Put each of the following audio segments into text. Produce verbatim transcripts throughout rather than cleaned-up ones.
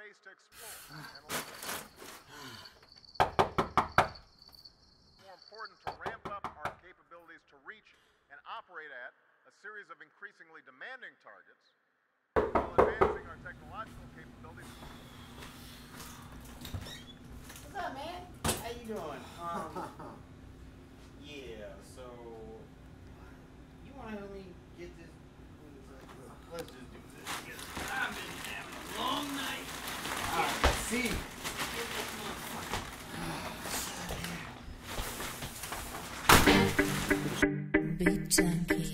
space to explore. More important, to ramp up our capabilities to reach and operate at a series of increasingly demanding targets, while advancing our technological capabilities. What's up, man? How you doing? Um, yeah, so you want to help me get this? Let's just do this. I've been having a long night. Ah, I see. Beat Junkie.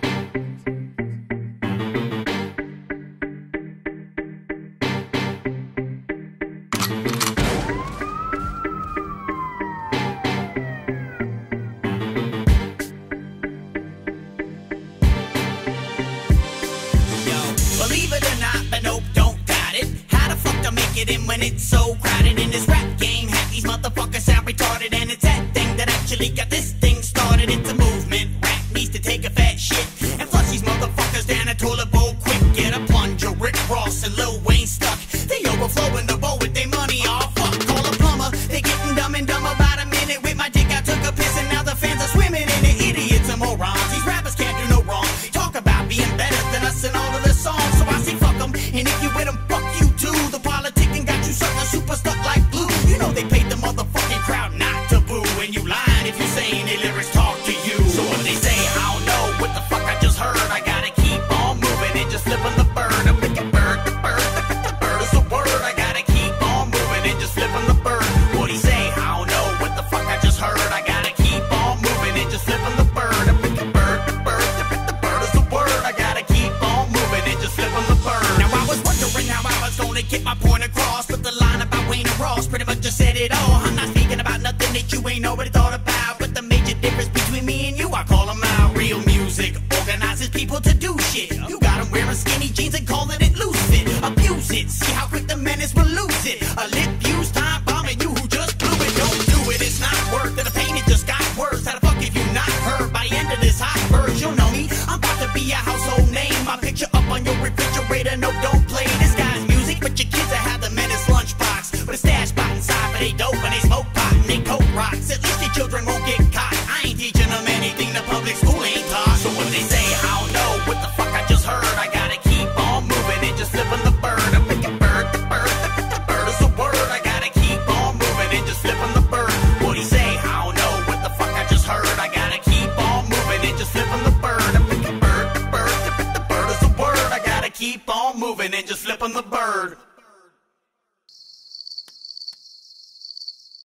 Believe it or not, but nope, don't doubt it. How the fuck to make it in when it's so crowded in this rap game? Half these motherfuckers sound retarded, and it's that thing that actually got this thing started. It's a movement. Rap needs to take a fat shit and flush these motherfuckers down a toilet bowl quick. Get a plunger, Rick Ross and Lil Wayne stuck. They overflowing the bowl with their money. Oh fuck, call a plumber. They getting dumb and dumb about a minute. With my dick, I took a piss and now the fans are swimming in it. Idiots and morons. These rappers can't do no wrong. Talk about being better than us and all of the songs. So I say fuck them, and if you with them, fuck you too. The politicking got you sucker super stuck like glue. You know they paid the motherfucking crowd not to boo. And you lying if you saying their lyrics talk to you. So what they say, I don't know what the fuck I just heard. I gotta keep on moving and just flipping the bird. I'm picking bird, the bird, the, the bird is a word. I gotta keep on moving and just flipping the bird. What he say, I don't know what the fuck I just heard. I gotta keep on moving and just flipping the bird. I'm picking bird, the bird, the, the bird is a word. I gotta keep on moving and just flipping the bird. Now I was wondering how I was gonna get my point across, but the line about Wayne and Ross pretty much just said it all. I'm not speaking about nothing that you ain't already thought about, but the major difference between me and you, I call them out. Real music organizes people to do shit. You got them wearing skinny jeans and calling it loose fit. Abuse it, see how quick the menace will lose it. A lip use time bombing you who just blew it. Don't do it, it's not worth it. The pain, it just got worse. How the fuck have you not heard? By the end of this hot verse, you'll know me. I'm about to be a household name. My picture up on your refrigerator. No, don't play this guy's music, but your kids that have the menace lunchbox with a stash spot inside for they dope and they smoke pot and they coke rocks. At least your children won't get caught. I ain't teaching them anything the public school ain't taught. So when they say I don't know what the fuck I just heard, I gotta keep on moving and just flipping the bird. I'm picking bird, the bird, the, the bird is a word. I gotta keep on moving and just flipping the bird. What he say? I don't know what the fuck I just heard. I gotta keep on moving and just flipping the bird. I'm picking bird, the bird, the, the bird is a word. I gotta keep on moving and just flipping the bird.